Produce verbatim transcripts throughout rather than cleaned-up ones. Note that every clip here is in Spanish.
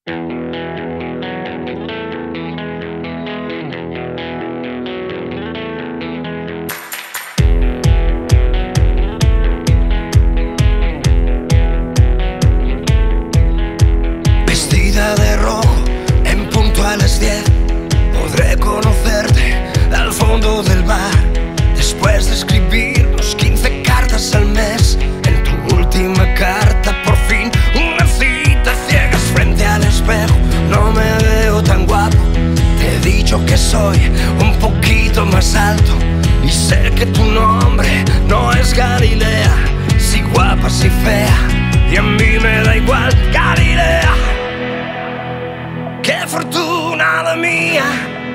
Vestida de rojo en punto a las diez, podré conocerte al fondo del bar. Después de escribirnos quince cartas al mes, en tu última carta por fin una cita ciegas frente al espejo. No me veo tan guapo, te he dicho que soy un poquito más alto, y sé que tu nombre no es Galilea. Si guapa, si fea, y a mí me da igual Galilea. Qué fortuna la mía,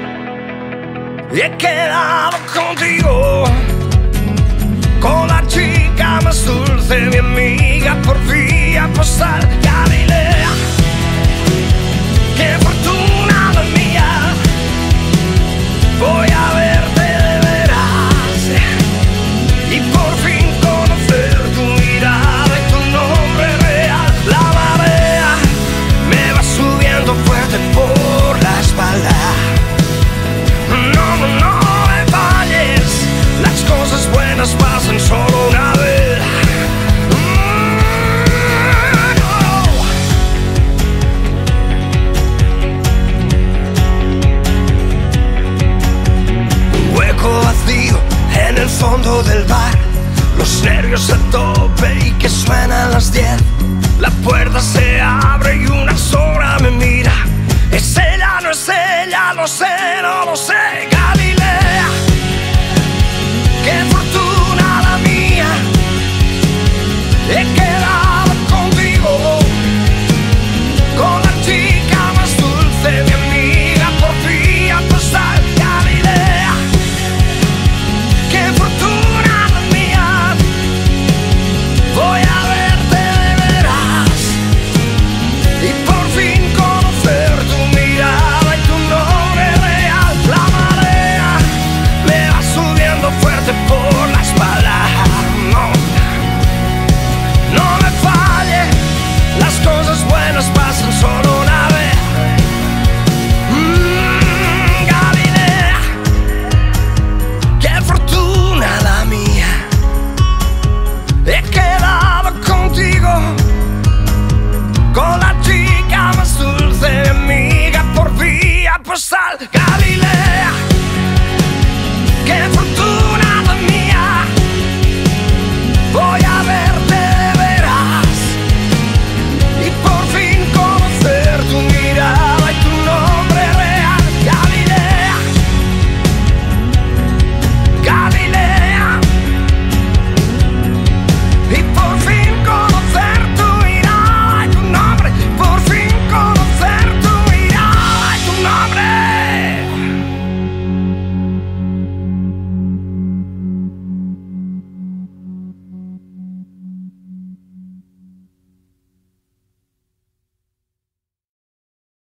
y he quedado contigo, con la chica más dulce, mi amiga por vía postal, Galilea.